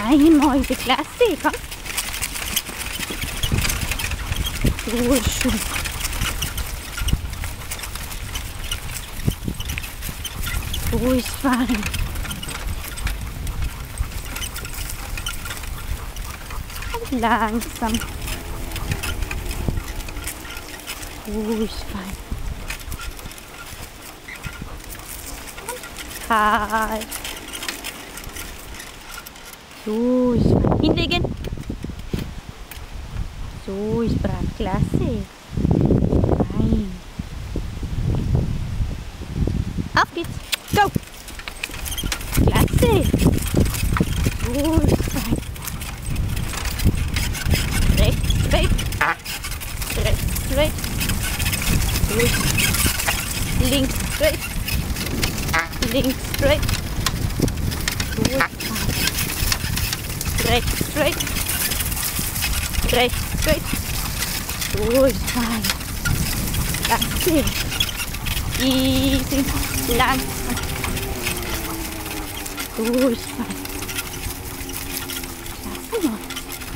Fein, Mäuse, klasse, komm. So schön. So ist fein. Und langsam. So ist fein. Und halt. So ist fein. Hinlegen. So ist brav, klasse. Fein. Auf geht's. Go. Klasse. So ist fein. Rechts, straight. Rechts, straight. So ist. Links, straight. Links, straight. So ist fein. Rechts, straight. Rechts, straight. So ist fein. Klasse. Easy. Langsam. So ist fein. Klasse mal.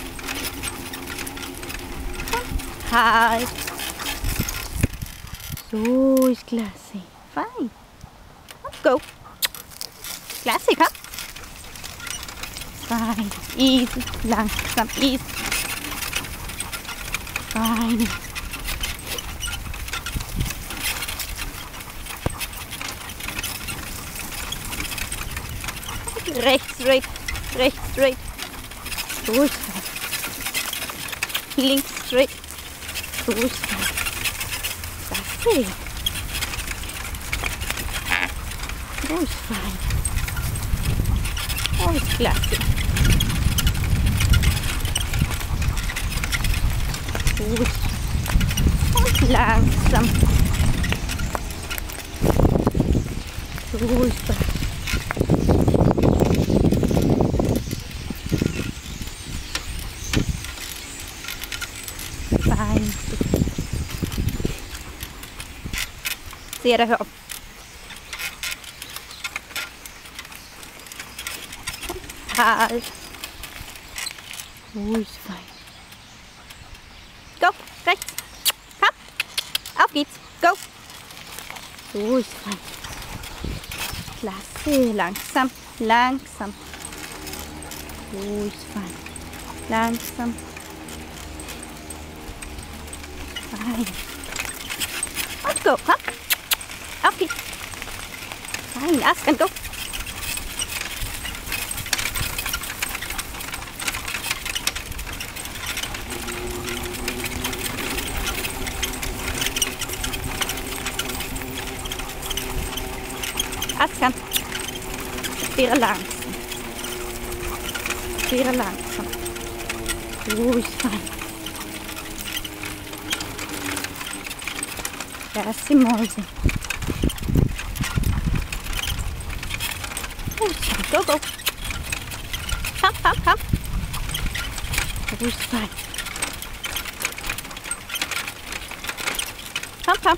Halt. So ist klasse. Fein. Und go. Klasse, komm. Fein. Easy. Langsam. Easy. Fein. Rechts, straight. Rechts, straight. So ist fein. Links, straight. So ist fein. Klasse. So ist fein. So ist klasse. Gut. Und langsam. So ist das. Fein. Sehr, hör auf. Halt. So ist fein. Go, rechts. Komm. Auf geht's. Go. So ist fein. Klasse. Langsam. Langsam. So ist fein. Langsam. Fein. Und go. Komm. Auf geht's. Fein. Askan, go. Askan. Sehr langsam. Sehr langsam. So ist fein. Klasse Mäuse. Go, go. Komm, komm, komm. So ist fein. Komm, komm.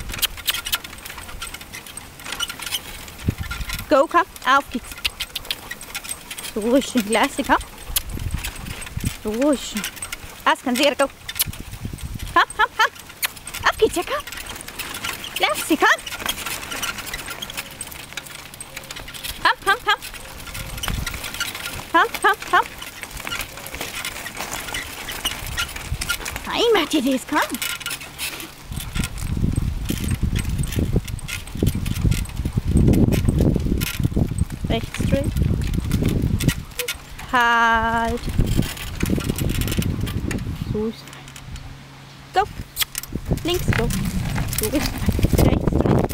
Go, komm, auf geht's. So ist schön, klasse, komm. So ist schön. Askan, sehr, go. Komm, komm, komm. Auf geht's, ja, komm. Klasse, komm. Komm, komm, komm. Komm, komm, komm. Nein, macht ihr das, komm. Rechts, straight. Halt. So ist fein. Go. Links, go. So ist fein. Rechts, straight.